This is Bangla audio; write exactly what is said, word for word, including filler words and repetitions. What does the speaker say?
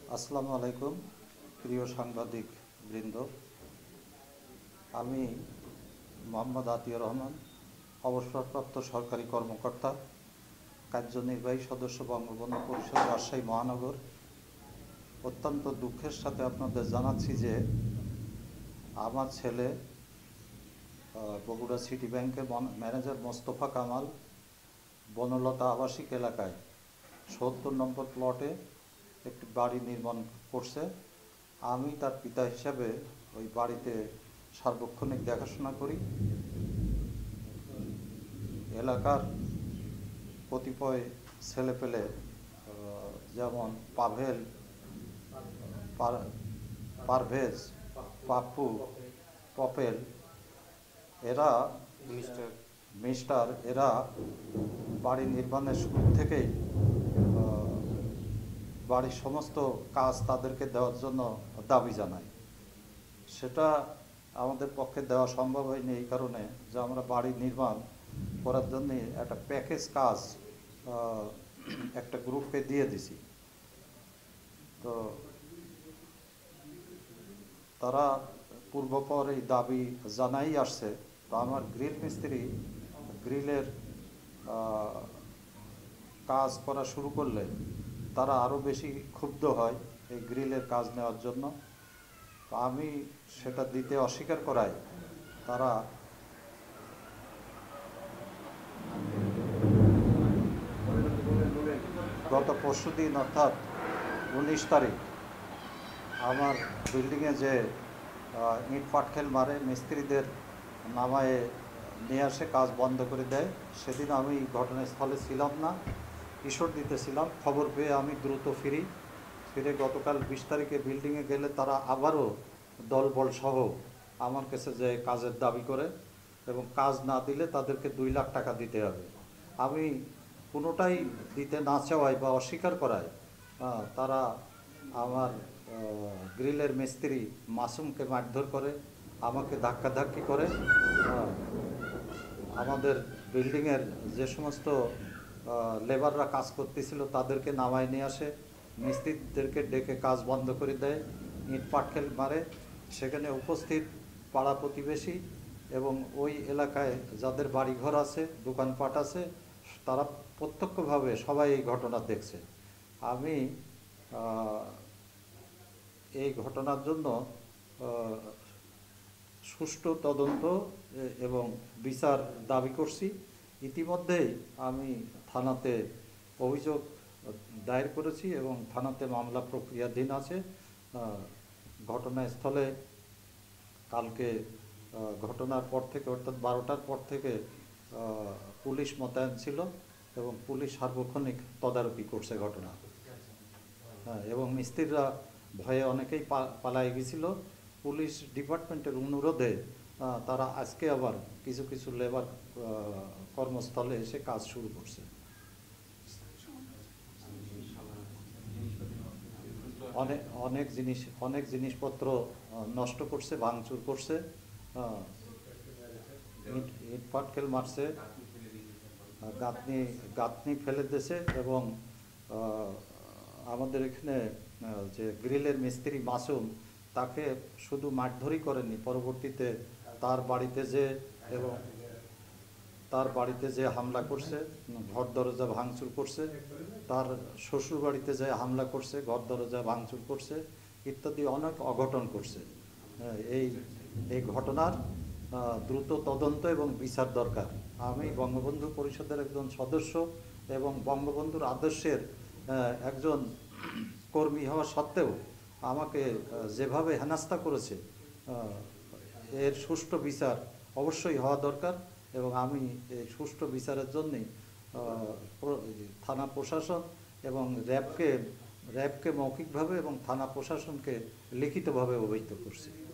আসসালামু আলাইকুম প্রিয় সাংবাদিক বৃন্দ, আমি মোহাম্মদ আতিয়ার রহমান, অবসরপ্রাপ্ত সরকারি কর্মকর্তা, কার্যনির্বাহী সদস্য, বঙ্গবন্ধু পরিষদ, রাজশাহী মহানগর। অত্যন্ত দুঃখের সাথে আপনাদের জানাচ্ছি যে আমার ছেলে বগুড়া সিটি ব্যাংকের ম্যানেজার মোস্তফা কামাল বনলতা আবাসিক এলাকায় সত্তর নম্বর প্লটে একটি বাড়ি নির্মাণ করছে। আমি তার পিতা হিসাবে ওই বাড়িতে সার্বক্ষণিক দেখাশোনা করি। এলাকার কতিপয় ছেলেপেলে যেমন পাভেল, পারভেজ, পাপ্পু, পপেল, এরা মিস্টার এরা বাড়ি নির্মাণের শুরু থেকেই বাড়ির সমস্ত কাজ তাদেরকে দেওয়ার জন্য দাবি জানায়। সেটা আমাদের পক্ষে দেওয়া সম্ভব হয়নি এই কারণে যে আমরা বাড়ি নির্মাণ করার জন্যে একটা প্যাকেজ কাজ একটা গ্রুপকে দিয়ে দিছি। তো তারা পূর্বপর এই দাবি জানাই আসছে। তো আমার গ্রিল মিস্ত্রি গ্রিলের কাজ করা শুরু করলে তারা আরও বেশি ক্ষুব্ধ হয় এই গ্রিলের কাজ নেওয়ার জন্য। তো আমি সেটা দিতে অস্বীকার করাই তারা গত পরশু দিন অর্থাৎ উনিশ তারিখ আমার বিল্ডিংয়ে যে ইট পাটকেল মারে মিস্ত্রিদের নামায়ে নিয়ে আসে, কাজ বন্ধ করে দেয়। সেদিন আমি ঘটনাস্থলে ছিলাম না, ঈশ্বর দিতেছিলাম। খবর পেয়ে আমি দ্রুত ফিরি ফিরে গতকাল বিশ তারিখে বিল্ডিংয়ে গেলে তারা আবারও দলবল সহ আমার কাছে যে কাজের দাবি করে এবং কাজ না দিলে তাদেরকে দুই লাখ টাকা দিতে হবে। আমি কোনোটাই দিতে না চাওয়াই বা অস্বীকার করায় তারা আমার গ্রিলের মিস্ত্রি মাসুমকে মারধর করে, আমাকে ধাক্কাধাক্কি করে। আমাদের বিল্ডিংয়ের যে সমস্ত লেবাররা কাজ করতেছিল তাদেরকে নামায় নিয়ে আসে, মিস্ত্রিদেরকে ডেকে কাজ বন্ধ করে দেয়, ইট পাটকেল মারে। সেখানে উপস্থিত পাড়া প্রতিবেশী এবং ওই এলাকায় যাদের বাড়িঘর আছে, দোকানপাট আছে, তারা প্রত্যক্ষভাবে সবাই এই ঘটনা দেখছে। আমি এই ঘটনার জন্য সুষ্ঠু তদন্ত এবং বিচার দাবি করছি। ইতিমধ্যেই আমি থানাতে অভিযোগ দায়ের করেছি এবং থানাতে মামলা প্রক্রিয়াধীন আছে। ঘটনাস্থলে কালকে ঘটনার পর থেকে অর্থাৎ বারোটার পর থেকে পুলিশ মোতায়েন ছিল এবং পুলিশ সার্বক্ষণিক তদারকি করছে ঘটনা। হ্যাঁ, এবং মিস্ত্রিরা ভয়ে অনেকেই পালায় গেছিল। পুলিশ ডিপার্টমেন্টের অনুরোধে তারা আজকে আবার কিছু কিছু লেবার কর্মস্থলে এসে কাজ শুরু করছে। অনেক অনেক জিনিস অনেক জিনিসপত্র নষ্ট করছে, ভাঙচুর করছে, ইট পাটকেল মারছে, গাঁথনি গাঁথনি ফেলে দিয়েছে। এবং আমাদের এখানে যে গ্রিলের মিস্ত্রি মাসুম, তাকে শুধু মারধরই করেনি, পরবর্তীতে তার বাড়িতে যে এবং তার বাড়িতে যে হামলা করছে, ঘর দরজা ভাঙচুর করছে, তার শ্বশুর বাড়িতে যে হামলা করছে, ঘর দরজা ভাঙচুর করছে ইত্যাদি অনেক অঘটন করছে। এই এই ঘটনার দ্রুত তদন্ত এবং বিচার দরকার। আমি বঙ্গবন্ধু পরিষদের একজন সদস্য এবং বঙ্গবন্ধুর আদর্শের একজন কর্মী হওয়া সত্ত্বেও আমাকে যেভাবে হেনস্থা করেছে, এর সুষ্ঠু বিচার অবশ্যই হওয়া দরকার। এবং আমি এই সুষ্ঠু বিচারের জন্যে থানা প্রশাসন এবং র্যাবকে র্যাবকে মৌখিকভাবে এবং থানা প্রশাসনকে লিখিতভাবে অবহিত করছি।